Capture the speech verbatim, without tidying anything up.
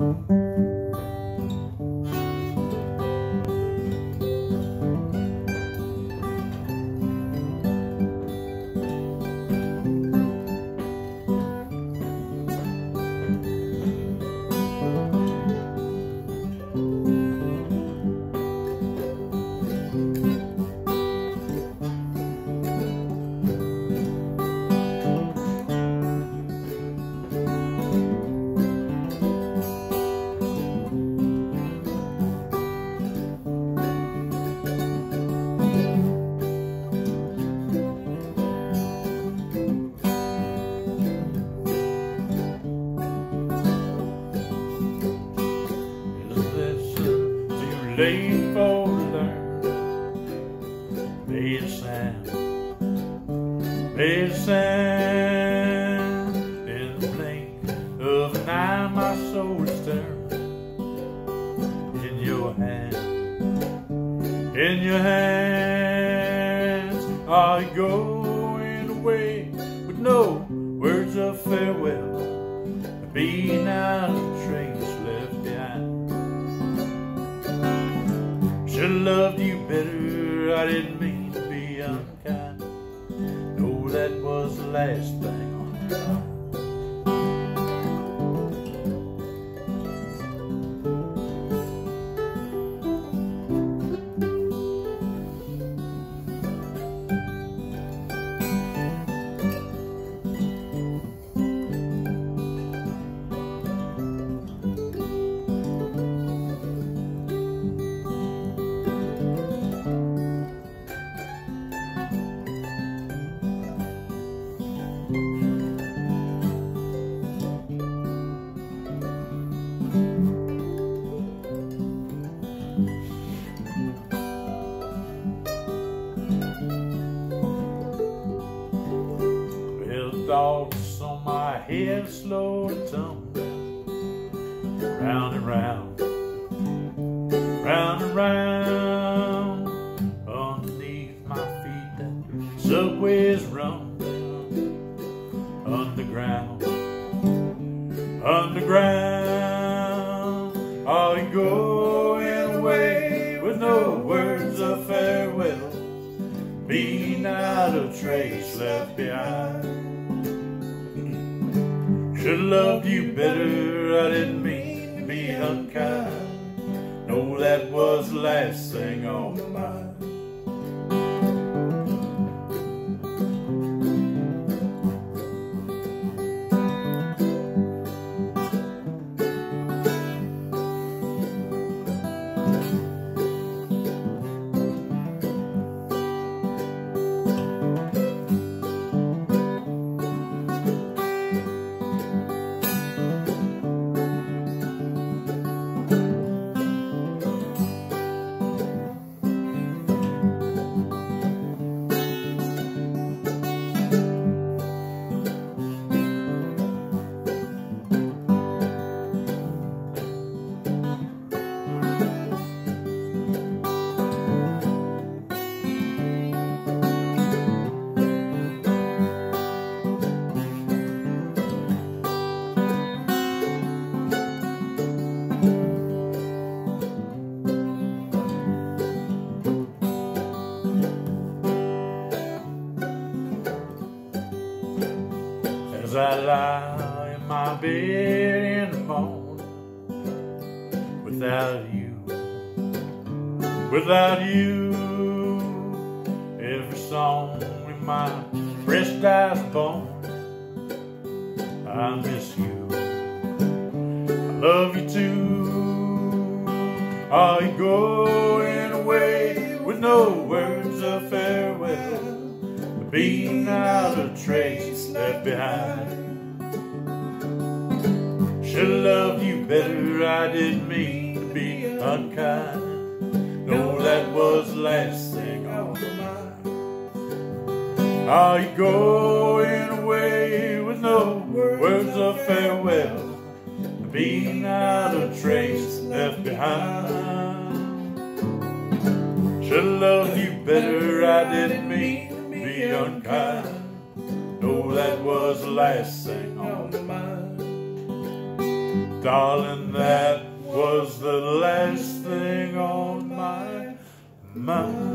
Late for learn, made a sound, made a sound. In the blink of an eye, my soul is turned. In your hand, in your hands, are you going away with no words of farewell? Being out of trace left behind. Should've loved you better, I didn't mean to be unkind. No, that was the last thing on my mind. Thoughts on my head slowly tumbling round and round, round and round. Underneath my feet that subway's rumbling. Underground, underground. Are you going away with no words of farewell? Being out of trace left behind. Should've loved you better, I didn't mean to be unkind. No, that was the last thing on my mind. As I lie in my bed in the morning, without you, without you, every song in my breast dies born. I miss you, I love you too. Are you going away with no words of farewell? Being out of trace left behind. Should've loved you better, I didn't mean to be unkind. No, that was the last thing on my mind. Are you going away with no words of farewell? Being out of trace left behind. Should've loved you better, I didn't mean to be unkind. No, that was the last thing on my mind. Darling, that was the last thing on my mind.